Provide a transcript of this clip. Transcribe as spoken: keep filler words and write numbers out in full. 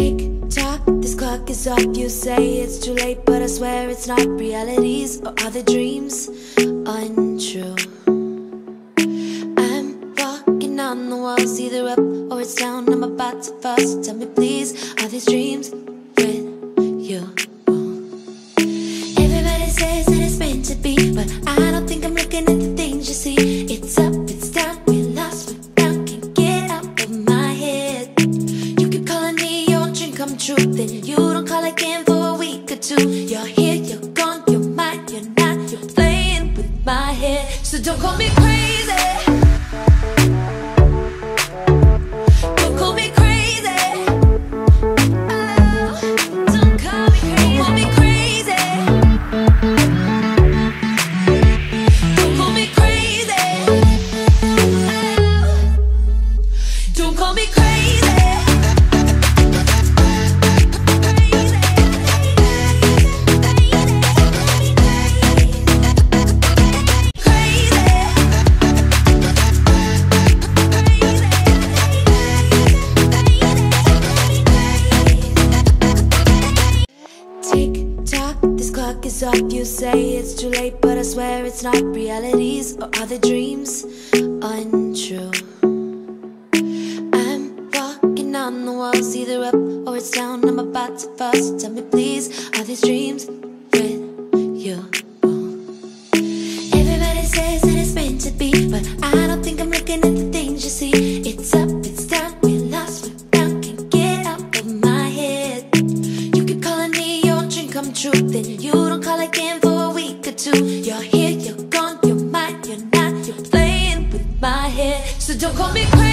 Tick tock, this clock is off. You say it's too late, but I swear it's not. Realities or other dreams untrue. I'm walking on the walls, either up or it's down. I'm about to fall, so tell me please, are these dreams with you? Everybody says that it's meant to be, but I don't think I'm looking at the things you see. It's up, it's down, we're lost, we're down, can't get out of my head. You keep calling me your dream come true, then you don't call again for a week or two. You're here, you're gone, you're mine, you're not, you're playing with my head. So don't call me crazy. Don't call me crazy. Oh, don't call me crazy. Don't call me crazy. Don't call me crazy. Oh, don't call me crazy. Is off, you say it's too late, but I swear it's not. Realities or other dreams untrue. I'm walking on the walls, either up or it's down. I'm about to fall, so tell me please, are these dreams with you? Everybody says that it's meant to be, but I don't think I'm looking at the things you see. It's up, it's down, we're lost, we're down, can't get out of my head. You keep calling me your dream come true, then you don't call again for a week or two. You're here, you're gone, you're mine, you're not, you're playing with my head. So don't call me crazy.